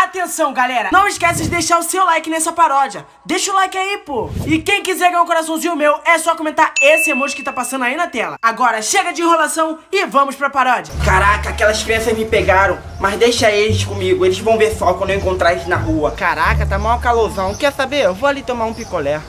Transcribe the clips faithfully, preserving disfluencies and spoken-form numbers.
Atenção, galera, não esquece de deixar o seu like nessa paródia. Deixa o like aí, pô. E quem quiser ganhar um coraçãozinho meu, é só comentar esse emoji que tá passando aí na tela. Agora chega de enrolação e vamos pra paródia. Caraca, aquelas crianças me pegaram, mas deixa eles comigo, eles vão ver só quando eu encontrar eles na rua. Caraca, tá mal calorzão, quer saber? Eu vou ali tomar um picolé.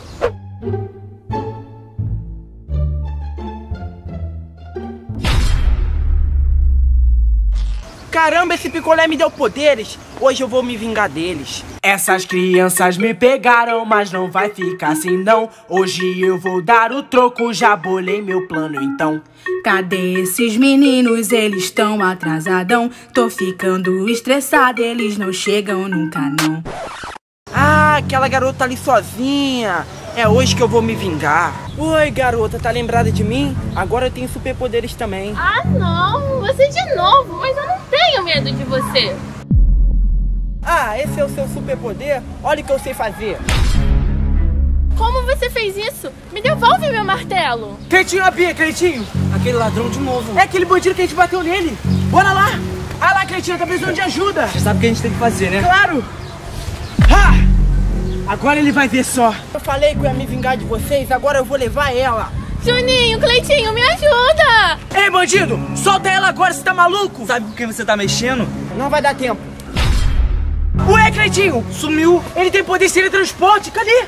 Caramba, esse picolé me deu poderes. Hoje eu vou me vingar deles. Essas crianças me pegaram, mas não vai ficar assim não. Hoje eu vou dar o troco, já bolei meu plano então. Cadê esses meninos? Eles estão atrasadão. Tô ficando estressada, eles não chegam nunca não. Ah, aquela garota ali sozinha. É hoje que eu vou me vingar. Oi, garota, tá lembrada de mim? Agora eu tenho superpoderes também. Ah, não, você de novo, mas eu não tenho medo de você. Ah, esse é o seu superpoder? Olha o que eu sei fazer. Como você fez isso? Me devolve meu martelo. Cleitinho, a Bia, Cleitinho. Aquele ladrão de novo. É aquele bandido que a gente bateu nele. Bora lá. Ah lá, Cleitinho, tá precisando de ajuda. Você sabe o que a gente tem que fazer, né? Claro. Ha! Agora ele vai ver só. Eu falei que eu ia me vingar de vocês, agora eu vou levar ela. Juninho, Cleitinho, me ajuda. Ei, bandido, solta ela agora, você tá maluco? Sabe com quem você tá mexendo? Não vai dar tempo. Ué, Cleitinho, sumiu. Ele tem poder de teletransporte, cadê?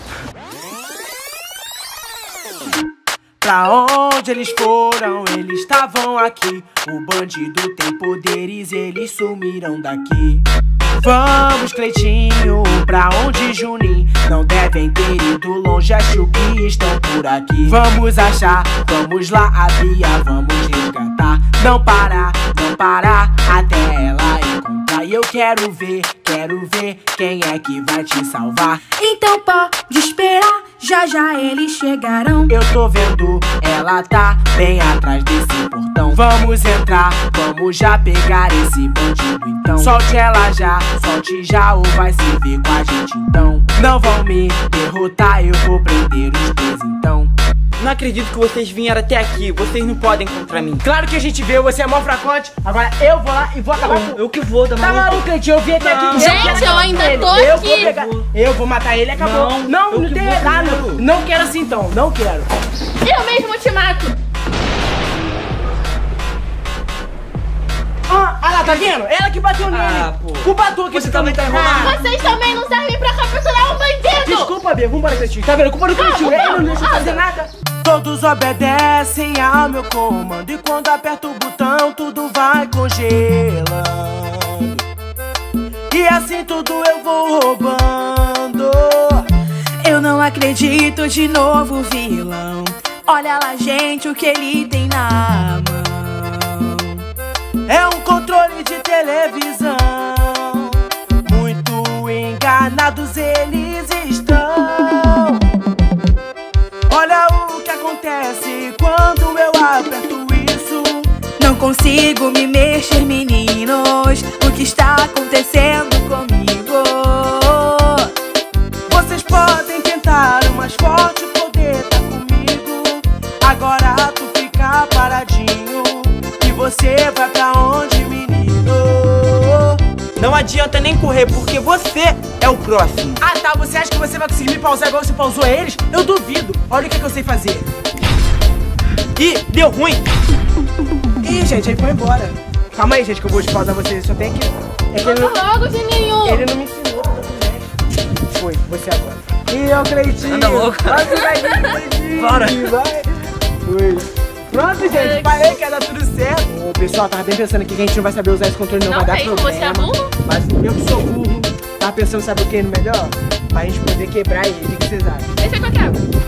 Pra onde eles foram, eles estavam aqui. O bandido tem poderes, eles sumiram daqui. Vamos, Cleitinho, pra onde Juninho? Não devem ter ido longe, acho que estão por aqui. Vamos achar, vamos lá, a Bia, vamos resgatar. Não parar, não parar, até ela encontrar. E eu quero ver, quero ver quem é que vai te salvar. Então pode esperar, já já eles chegarão. Eu tô vendo, ela tá bem atrás desse portão. Vamos entrar, vamos já pegar esse bandido então. Solte ela já, solte já ou vai se ver com a gente então. Não vão me derrotar, eu vou prender os dois então. Não acredito que vocês vieram até aqui, vocês não podem contra mim. Claro que a gente veio, você é mó fracote. Agora eu vou lá e vou acabar com... Eu que vou, tá maluco? Tá maluco, Cleitinho? Eu vim até aqui. Não. Gente, eu ainda tô eu aqui. Vou pegar... Eu vou matar ele e acabou. Não, não, eu não que tem vou errado. primeiro. Não quero assim então, não quero. Eu mesmo te mato. Ah, ah lá, tá vendo? Ela que bateu nele. Ah, pô. O Batu que Você também tá enrolado. Vocês também não servem pra capturar um bandido. Desculpa, Bia, vambora, Cleitinho. Tá vendo? Culpa do Cleitinho. Ele não deixa eu fazer nada. Todos obedecem ao meu comando. E quando aperto o botão, tudo vai congelando. E assim tudo eu vou roubando. Eu não acredito, de novo vilão. Olha lá, gente, o que ele tem na mão. É um controle de televisão. Muito enganados eles estão. Olha o que acontece quando eu aperto isso. Não consigo me mexer, meninos. O que está acontecendo comigo? Vocês podem tentar o mais forte, o poder tá comigo. Agora tu fica paradinho. E você vai pra onde, menino? Não adianta nem correr, porque você é o próximo. Ah tá, você acha que você vai conseguir me pausar igual você pausou eles? Eu duvido. Olha o que, que eu sei fazer. Ih, deu ruim. Ih, gente, ele foi embora. Calma aí, gente, que eu vou te pausar você. Só tem que... É que ele não... Logo, Juninho. Ele não me ensinou. Foi, você agora. Ih, é o Cleitinho. Anda louco. Vai, Cleitinho. Bora. Vai. Foi. Pronto, gente, falei que ia dar tudo certo. O pessoal tava bem pensando aqui que a gente não vai saber usar esse controle, não, Não vai dar mesmo, problema. você é burro? Mas eu que sou burro. Tava pensando, sabe o que no melhor? Pra gente poder quebrar ele. O que que vocês acham? Deixa que eu quebro.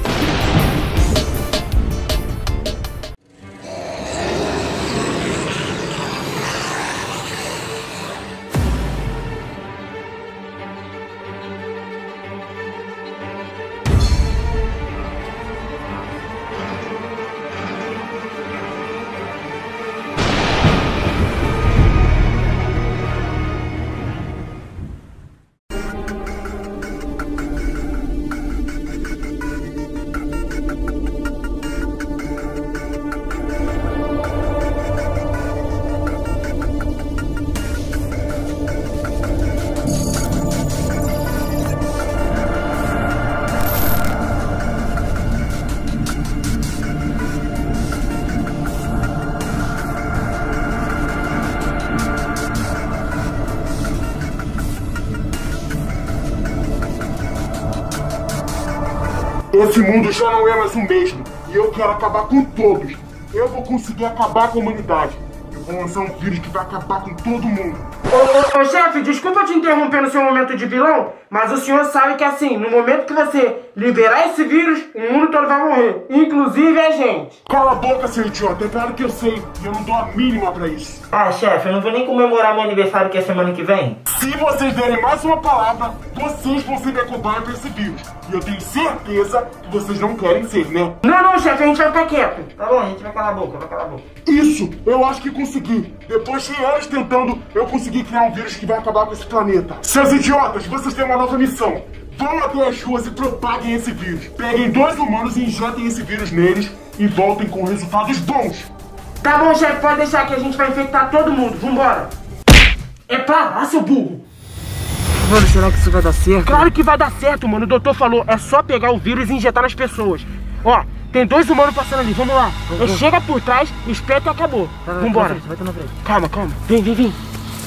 Esse mundo já não é mais o mesmo. E eu quero acabar com todos. Eu vou conseguir acabar com a humanidade. Eu vou lançar um vírus que vai acabar com todo mundo. Ô, ô, ô, chefe, desculpa te interromper no seu momento de vilão, mas o senhor sabe que assim, no momento que você liberar esse vírus, o mundo todo vai morrer. Inclusive a gente. Cala a boca, seu idiota. É claro que eu sei. E eu não dou a mínima pra isso. Ah, chefe, eu não vou nem comemorar meu aniversário que é semana que vem. Se vocês derem mais uma palavra, vocês vão ser minha cobaia pra esse vírus. E eu tenho certeza que vocês não querem ser, né? Não, não, chefe, a gente vai ficar quieto. Tá bom, a gente vai calar a boca, vai calar a boca. Isso, eu acho que consegui. Depois de anos tentando, eu consegui criar um vírus que vai acabar com esse planeta. Seus idiotas, vocês têm uma nova missão. Vão até as ruas e propaguem esse vírus. Peguem dois humanos e injetem esse vírus neles e voltem com resultados bons. Tá bom, chefe, pode deixar que a gente vai infectar todo mundo. Vambora. É pra lá, seu burro. Mano, será que isso vai dar certo? Claro que vai dar certo, mano. O doutor falou, é só pegar o vírus e injetar nas pessoas. Ó, tem dois humanos passando ali, vamos lá. Ele chega por trás, espeta e acabou. Tá, vai, vambora. Vai ter na frente. Calma, calma. Vem, vem, vem.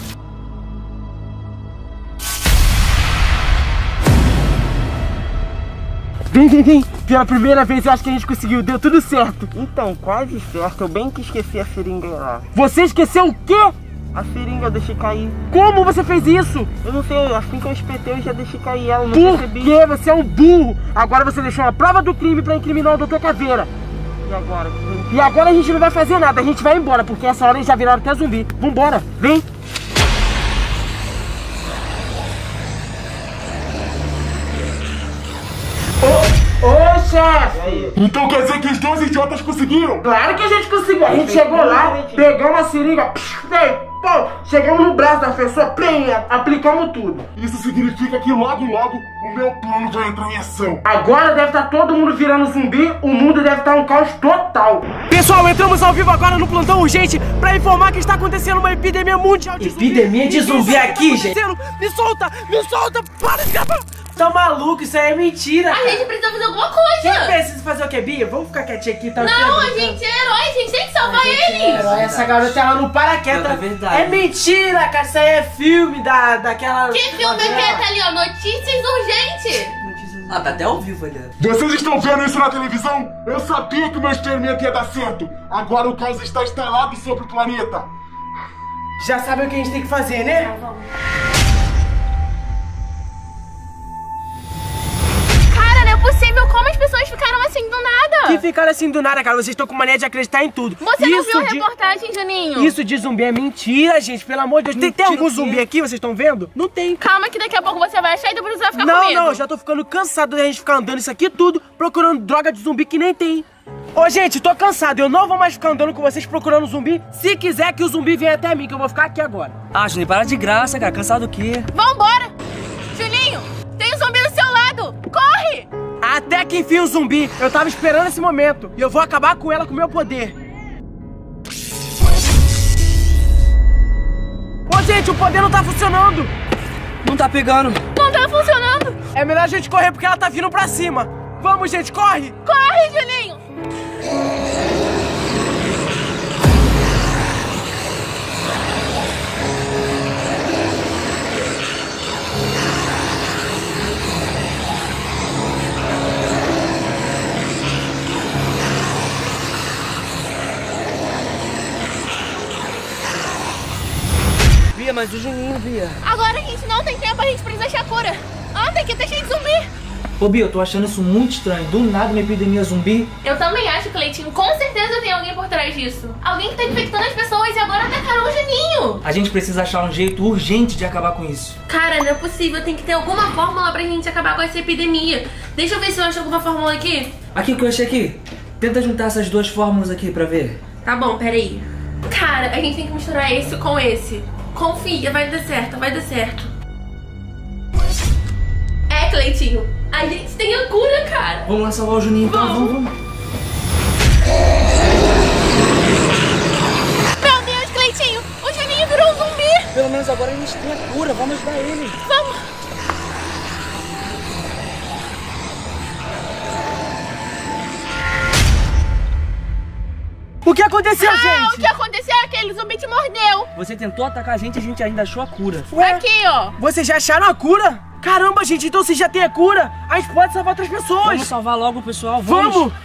Vem, vem, vem. Pela primeira vez eu acho que a gente conseguiu. Deu tudo certo. Então, quase certo. Eu bem que esqueci a seringa lá. Você esqueceu o quê? A seringa eu deixei cair. Como você fez isso? Eu não sei, assim que eu espetei eu já deixei cair ela, não percebi. Por quê? Você é um burro. Agora você deixou uma prova do crime pra incriminar o doutor Caveira. E agora? E agora a gente não vai fazer nada, a gente vai embora, porque essa hora eles já viraram até zumbi. Vambora, vem. Ô, ô chefe! Então quer dizer que os dois idiotas conseguiram? Claro que a gente conseguiu. A gente chegou lá, pegamos a seringa, pô, chegamos no braço da pessoa, plim, aplicamos tudo. Isso significa que logo, logo, o meu plano vai entrar em ação. Agora deve estar todo mundo virando zumbi, o mundo deve estar um caos total. Pessoal, entramos ao vivo agora no plantão urgente pra informar que está acontecendo uma epidemia mundial de zumbi. Epidemia de zumbi aqui, gente? Me solta, me solta, para de escapar. Tá maluco, isso aí é mentira. A gente precisa fazer alguma coisa. Quem precisa fazer o que, Bia? Vamos ficar quietinho aqui, tá? Não, a gente é herói, a gente tem que salvar eles. É, essa garota ela não para quieta. É verdade. É mentira, cara. Isso aí é filme da, daquela... Que filme é que tá ali, ó? Notícias urgentes. Ah, tá até ao vivo ali. Vocês estão vendo isso na televisão? Eu sabia que o meu experimento ia dar certo. Agora o caos está instalado sobre o planeta. Já sabe o que a gente tem que fazer, né? Vamos. Possível, como as pessoas ficaram assim do nada? Que ficaram assim do nada, cara? Vocês estão com mania de acreditar em tudo. Você não isso viu a de... reportagem, Juninho? Isso de zumbi é mentira, gente, pelo amor de Deus. Tem, tem algum zumbi aqui, vocês estão vendo? Não tem. Calma que daqui a pouco você vai achar e depois você vai ficar não, com medo. Não, não, já tô ficando cansado da gente ficar andando isso aqui tudo, procurando droga de zumbi que nem tem. Ô, gente, tô cansado, eu não vou mais ficar andando com vocês procurando zumbi. Se quiser que o zumbi venha até mim, que eu vou ficar aqui agora. Ah, Juninho, para de graça, cara, cansado o quê? Vambora! Juninho, tem um zumbi do seu lado, corre! Até que enfim o zumbi, eu tava esperando esse momento. E eu vou acabar com ela com o meu poder. Ô, gente, o poder não tá funcionando. Não tá pegando. Não tá funcionando. É melhor a gente correr porque ela tá vindo pra cima. Vamos, gente, corre. Corre, Juninho. Bia, mas o Juninho, Bia. Agora a gente não tem tempo, a gente precisa achar a cura. Anda, aqui tá cheio de zumbi. Ô, Bia, eu tô achando isso muito estranho. Do nada uma epidemia zumbi. Eu também acho, Cleitinho. Com certeza tem alguém por trás disso. Alguém que tá infectando as pessoas e agora atacaram o Juninho. A gente precisa achar um jeito urgente de acabar com isso. Cara, não é possível. Tem que ter alguma fórmula pra gente acabar com essa epidemia. Deixa eu ver se eu acho alguma fórmula aqui. Aqui, o que eu achei aqui. Tenta juntar essas duas fórmulas aqui pra ver. Tá bom, peraí. Cara, a gente tem que misturar esse com esse. Confia, vai dar certo, vai dar certo. É, Cleitinho, a gente tem a cura, cara. Vamos lá salvar o Juninho, então. Vamos, vamos, vamos. Meu Deus, Cleitinho, o Juninho virou um zumbi. Pelo menos agora a gente tem a cura, vamos ajudar ele. Vamos. O que aconteceu, ah, gente? O que aconteceu é que aquele zumbi te mordeu. Você tentou atacar a gente e a gente ainda achou a cura. Ué? Aqui, ó. Vocês já acharam a cura? Caramba, gente, então se já tem a cura, a gente pode salvar outras pessoas. Vamos salvar logo o pessoal, vamos. Vamos!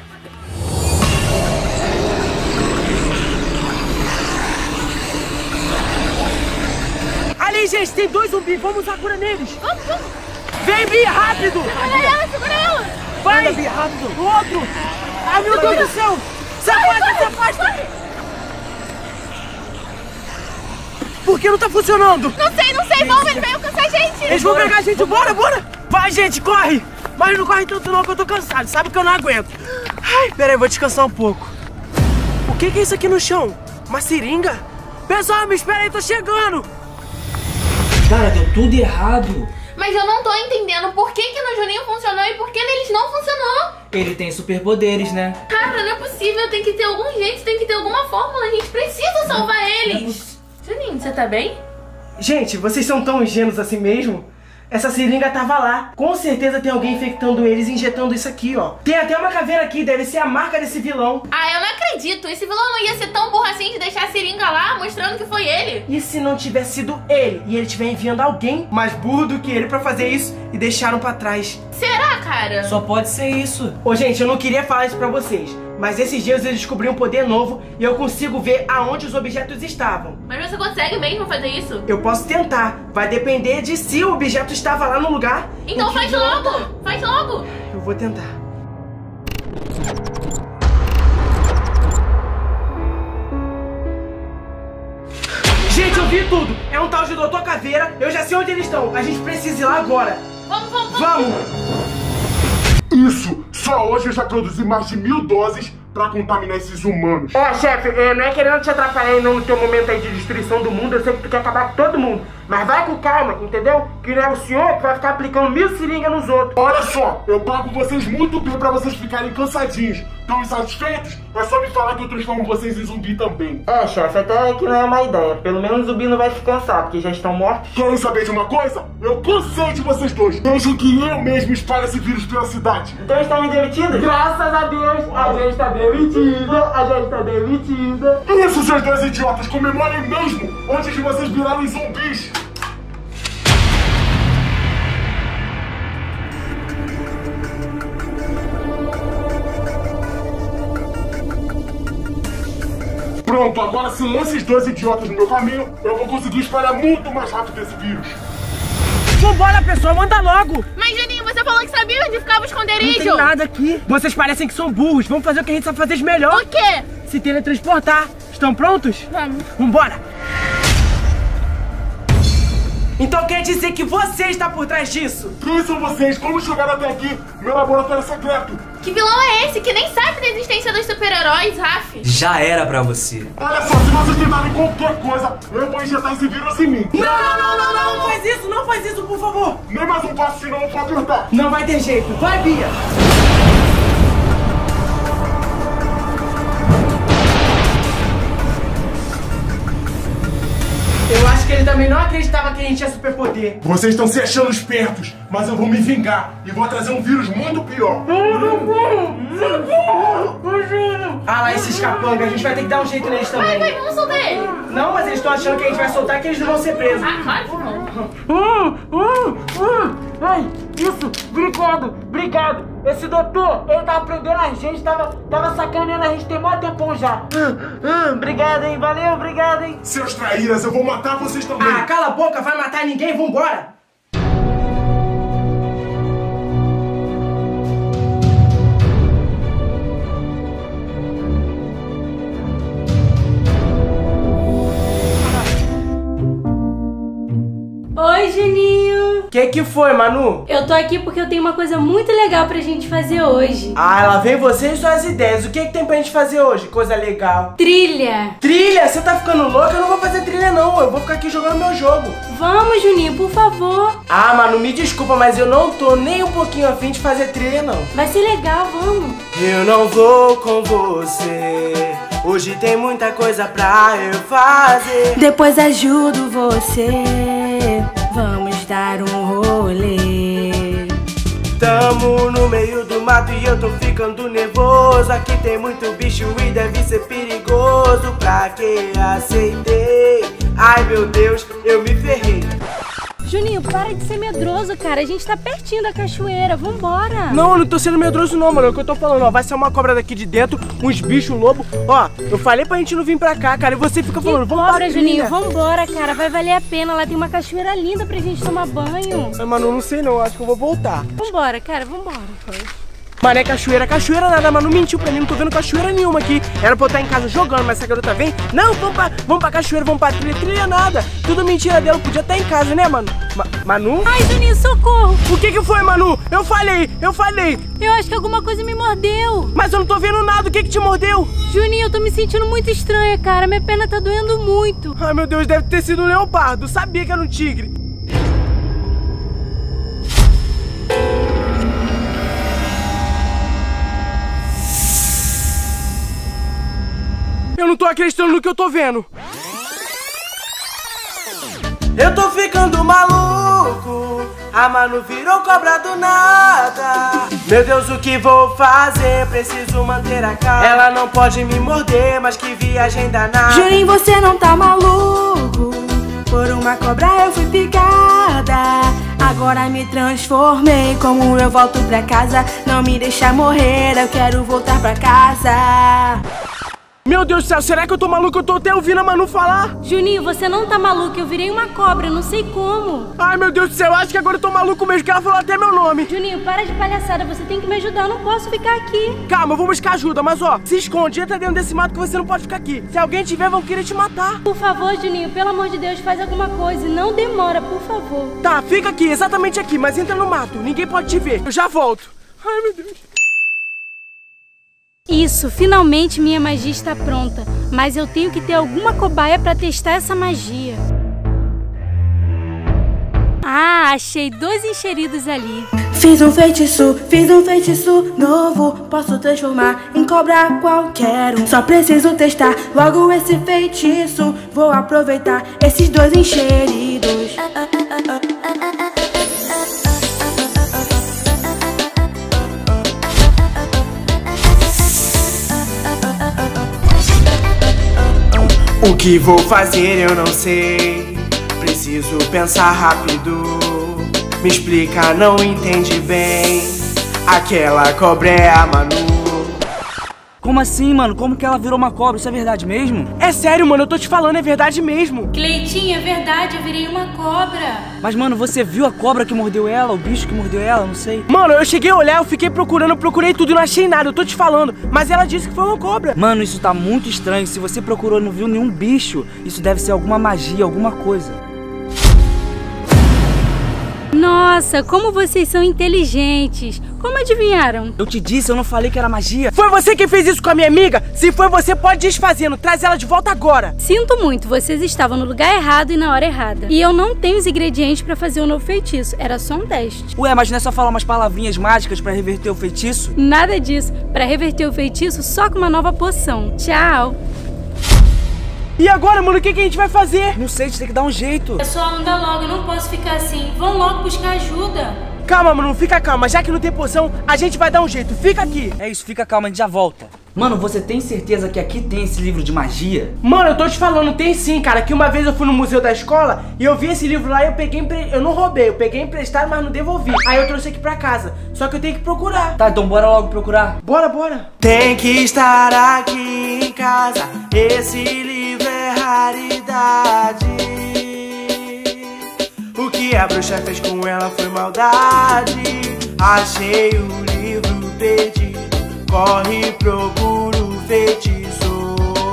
Ali, gente, tem dois zumbis, vamos usar a cura neles. Vamos, vamos. Vem, Bia, rápido! Segura ela, segura ela. Vai! Anda, Bia, rápido. O outro! Ai, meu Deus do céu! Se afasta, se afasta! Por que não tá funcionando? Não sei, não sei, vamos, ele veio alcançar a gente. Eles vão pegar a gente, bora, bora! Vai, gente, corre! Mas não corre tanto não, que eu tô cansado, sabe que eu não aguento. Ai, pera aí, vou descansar um pouco. O que que é isso aqui no chão? Uma seringa? Pessoal, me espera aí, tô chegando! Cara, deu tudo errado. Mas eu não tô entendendo por que que no Juninho funcionou e por que neles não funcionou. Ele tem superpoderes, né? Cara, não é possível, tem que ter algum jeito, tem que ter alguma fórmula, a gente precisa salvar eles. Juninho, você tá bem? Gente, vocês são tão ingênuos assim mesmo? Essa seringa tava lá. Com certeza tem alguém infectando eles e injetando isso aqui, ó. Tem até uma caveira aqui, deve ser a marca desse vilão. Ah, eu não acredito. Esse vilão não ia ser tão burro assim de deixar a seringa lá, mostrando que foi ele. E se não tivesse sido ele e ele estiver enviando alguém mais burro do que ele pra fazer isso e deixaram pra trás? Será, cara? Só pode ser isso. Ô, gente, eu não queria falar isso pra vocês, mas esses dias eu descobri um poder novo e eu consigo ver aonde os objetos estavam. Mas você consegue mesmo fazer isso? Eu posso tentar. Vai depender de se o objeto estava lá no lugar. Então em que faz eu- logo, faz logo. Eu vou tentar. Gente, eu vi tudo. É um tal de doutor Caveira. Eu já sei onde eles estão. A gente precisa ir lá agora. Vamos, vamos, vamos. Vamos! Isso! Só hoje eu já produzi mais de mil doses pra contaminar esses humanos. Ó, chefe, eh, não é querendo te atrapalhar aí não no teu momento aí de destruição do mundo. Eu sei que tu quer acabar com todo mundo. Mas vai com calma, entendeu? Que não é o senhor que vai ficar aplicando mil seringas nos outros. Olha só, eu pago vocês muito bem pra vocês ficarem cansadinhos. Estão insatisfeitos? É só me falar que eu transformo vocês em zumbi também. É, chefe, até que não é uma ideia. Pelo menos o zumbi não vai se cansar, porque já estão mortos. Querem saber de uma coisa? Eu cansei de vocês dois. Deixem que eu mesmo espalhe esse vírus pela cidade. Então estão me demitidos? Graças a Deus, a gente tá demitida, a gente tá demitida. Isso, seus dois idiotas, comemorem mesmo antes de vocês virarem zumbis. Pronto, agora sem esses dois idiotas no meu caminho, eu vou conseguir espalhar muito mais rápido esse vírus. Vambora, pessoal, manda logo. Mas, Juninho, você falou que sabia onde ficava o esconderijo. Não tem nada aqui. Vocês parecem que são burros. Vamos fazer o que a gente sabe fazer de melhor. O quê? Se teletransportar. Estão prontos? Vamos. Vambora. Então quer dizer que você está por trás disso? Quem são vocês? Como chegaram até aqui? Meu laboratório é secreto. Que vilão é esse que nem sabe da existência dos super-heróis, Raf? Já era pra você. Olha só, se vocês tentarem qualquer coisa, eu vou injetar esse vírus em mim. Não, não, não, não, não, não faz isso, não faz isso, por favor. Nem mais um passo, senão eu vou apertar. Não vai ter jeito. Vai, Bia. Eu acho que ele também não acreditava que a gente tinha superpoder. Vocês estão se achando espertos, mas eu vou me vingar e vou trazer um vírus muito pior. Ah lá, esses capangas, a gente vai ter que dar um jeito neles Vai, também. vai, vamos soltar ele. Não, mas eles estão achando que a gente vai soltar que eles não vão ser presos. Ah, claro que não. Hum, hum, hum. Ai, isso, obrigado, obrigado. Esse doutor, ele tava prendendo a gente, tava, tava sacaneando a gente tem mó tempão já. Hum, hum, obrigado, hein, valeu, obrigado, hein. Seus traíras, eu vou matar vocês também. Ah, cala a boca, vai matar ninguém, vambora. Oi, Juninho! Que que foi, Manu? Eu tô aqui porque eu tenho uma coisa muito legal pra gente fazer hoje. Ah, lá vem você e suas ideias. O que que tem pra gente fazer hoje? Coisa legal. Trilha! Trilha? Você tá ficando louca? Eu não vou fazer trilha não, eu vou ficar aqui jogando meu jogo. Vamos, Juninho, por favor. Ah, Manu, me desculpa, mas eu não tô nem um pouquinho afim de fazer trilha não. Vai ser legal, vamos. Eu não vou com você. Hoje tem muita coisa pra eu fazer. Depois ajudo você. Vamos dar um rolê. Tamo no meio do mato e eu tô ficando nervoso. Aqui tem muito bicho e deve ser perigoso. Pra que aceitei? Ai meu Deus, eu me ferrei. Juninho, para de ser medroso, cara. A gente tá pertinho da cachoeira. Vambora. Não, eu não tô sendo medroso não, mano. É o que eu tô falando, ó. Vai ser uma cobra daqui de dentro, uns bichos, lobo. Ó, eu falei pra gente não vir pra cá, cara. E você fica falando, que vamos cobra, pra Juninho, trilha. vambora, cara. Vai valer a pena. Lá tem uma cachoeira linda pra gente tomar banho. Mas, mano, eu não sei não. Acho que eu vou voltar. Vambora, cara. Vambora. Mano, é cachoeira, cachoeira nada, mano, mentiu pra mim, não tô vendo cachoeira nenhuma aqui. Era pra eu estar em casa jogando, mas essa garota vem. Não, vamos pra, vamos pra cachoeira, vamos pra trilha, trilha nada. Tudo mentira dela, podia estar em casa, né, mano? Ma Manu? Ai, Juninho, socorro. O que que foi, Manu? Eu falei, eu falei. Eu acho que alguma coisa me mordeu. Mas eu não tô vendo nada, o que que te mordeu? Juninho, eu tô me sentindo muito estranha, cara. Minha perna tá doendo muito. Ai, meu Deus, deve ter sido um leopardo, sabia que era um tigre. Eu não tô acreditando no que eu tô vendo. Eu tô ficando maluco, a Manu virou cobra do nada. Meu Deus, o que vou fazer? Preciso manter a calma. Ela não pode me morder, mas que viagem danada. Juninho, você não tá maluco? Por uma cobra eu fui picada. Agora me transformei, como eu volto pra casa. Não me deixa morrer, eu quero voltar pra casa. Meu Deus do céu, será que eu tô maluco? Eu tô até ouvindo a Manu falar. Juninho, você não tá maluco? Eu virei uma cobra, não sei como. Ai, meu Deus do céu, acho que agora eu tô maluco mesmo, que ela falou até meu nome. Juninho, para de palhaçada, você tem que me ajudar, eu não posso ficar aqui. Calma, eu vou buscar ajuda, mas ó, se esconde, entra dentro desse mato que você não pode ficar aqui. Se alguém te ver, vão querer te matar. Por favor, Juninho, pelo amor de Deus, faz alguma coisa e não demora, por favor. Tá, fica aqui, exatamente aqui, mas entra no mato, ninguém pode te ver. Eu já volto. Ai, meu Deus. Isso, finalmente minha magia está pronta. Mas eu tenho que ter alguma cobaia para testar essa magia. Ah, achei dois encheridos ali. Fiz um feitiço, fiz um feitiço novo. Posso transformar em cobra qualquer um. Só preciso testar logo esse feitiço. Vou aproveitar esses dois encheridos. O que vou fazer eu não sei, preciso pensar rápido. Me explica, não entende bem. Aquela cobra é a Manu. Como assim, mano? Como que ela virou uma cobra? Isso é verdade mesmo? É sério, mano, eu tô te falando, é verdade mesmo. Cleitinho, é verdade, eu virei uma cobra. Mas, mano, você viu a cobra que mordeu ela? O bicho que mordeu ela? Não sei. Mano, eu cheguei a olhar, eu fiquei procurando, eu procurei tudo e não achei nada, eu tô te falando. Mas ela disse que foi uma cobra. Mano, isso tá muito estranho. Se você procurou e não viu nenhum bicho, isso deve ser alguma magia, alguma coisa. Nossa, como vocês são inteligentes. Como adivinharam? Eu te disse, eu não falei que era magia. Foi você que fez isso com a minha amiga? Se foi você, pode desfazendo. Traz ela de volta agora. Sinto muito, vocês estavam no lugar errado e na hora errada. E eu não tenho os ingredientes pra fazer um novo feitiço. Era só um teste. Ué, mas não é só falar umas palavrinhas mágicas pra reverter o feitiço? Nada disso. Pra reverter o feitiço, só com uma nova poção. Tchau. E agora, mano, o que, que a gente vai fazer? Não sei, a gente tem que dar um jeito. Pessoal, anda logo, eu não posso ficar assim. Vão logo buscar ajuda. Calma, mano, fica calma. Já que não tem poção, a gente vai dar um jeito. Fica aqui. É isso, fica calma, a gente já volta. Mano, você tem certeza que aqui tem esse livro de magia? Mano, eu tô te falando, tem sim, cara. Que uma vez eu fui no museu da escola e eu vi esse livro lá e eu peguei, empre... eu não roubei, eu peguei emprestado, mas não devolvi. Aí eu trouxe aqui pra casa. Só que eu tenho que procurar. Tá, então bora logo procurar. Bora, bora. Tem que estar aqui em casa. Esse livro é raridade. O que a bruxa fez com ela foi maldade. Achei o livro perdido. Corre, procura o feitiço.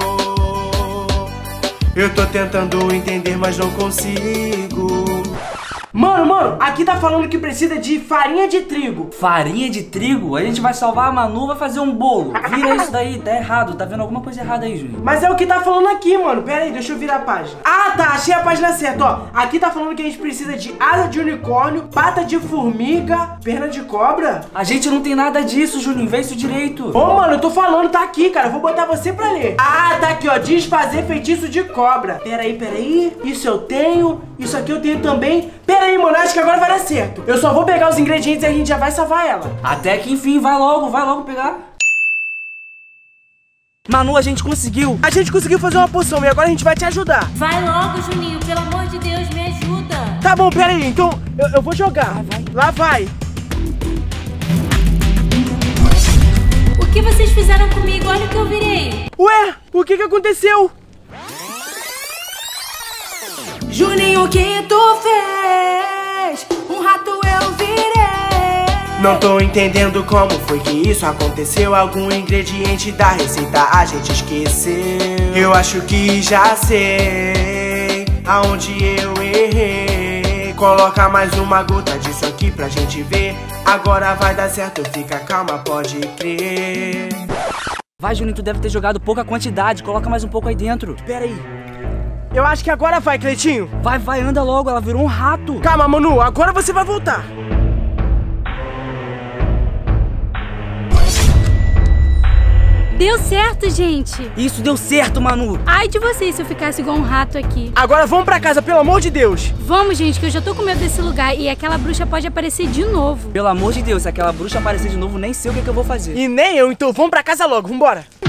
Eu tô tentando entender, mas não consigo. Mano, mano, aqui tá falando que precisa de farinha de trigo. Farinha de trigo? A gente vai salvar a Manu, vai fazer um bolo. Vira isso daí, tá errado. Tá vendo alguma coisa errada aí, Juninho? Mas é o que tá falando aqui, mano. Pera aí, deixa eu virar a página. Ah, tá, achei a página certa, ó. Aqui tá falando que a gente precisa de asa de unicórnio, pata de formiga, perna de cobra. A gente não tem nada disso, Juninho. Vê isso direito. Ô, mano, eu tô falando, tá aqui, cara. Eu vou botar você pra ler. Ah, tá aqui, ó. Desfazer feitiço de cobra. Pera aí, pera aí. Isso eu tenho. Isso aqui eu tenho também. Pera aí, mano, acho que agora vai dar certo. Eu só vou pegar os ingredientes e a gente já vai salvar ela. Até que enfim, vai logo, vai logo pegar. Manu, a gente conseguiu. A gente conseguiu fazer uma poção e agora a gente vai te ajudar. Vai logo, Juninho, pelo amor de Deus, me ajuda. Tá bom, pera aí, então eu, eu vou jogar. Vai, vai. Lá vai. O que vocês fizeram comigo? Olha o que eu virei. Ué, o que que aconteceu? Juninho, o que tu fez? Um rato eu virei. Não tô entendendo como foi que isso aconteceu. Algum ingrediente da receita a gente esqueceu. Eu acho que já sei aonde eu errei. Coloca mais uma gota disso aqui pra gente ver. Agora vai dar certo, fica calma, pode crer. Vai, Juninho, tu deve ter jogado pouca quantidade. Coloca mais um pouco aí dentro. Pera aí. Eu acho que agora vai, Cleitinho. Vai, vai, anda logo, ela virou um rato. Calma, Manu, agora você vai voltar. Deu certo, gente. Isso deu certo, Manu. Ai de vocês se eu ficasse igual um rato aqui. Agora vamos pra casa, pelo amor de Deus. Vamos, gente, que eu já tô com medo desse lugar e aquela bruxa pode aparecer de novo. Pelo amor de Deus, se aquela bruxa aparecer de novo, nem sei o que, que eu vou fazer. E nem eu, então vamos pra casa logo, vambora.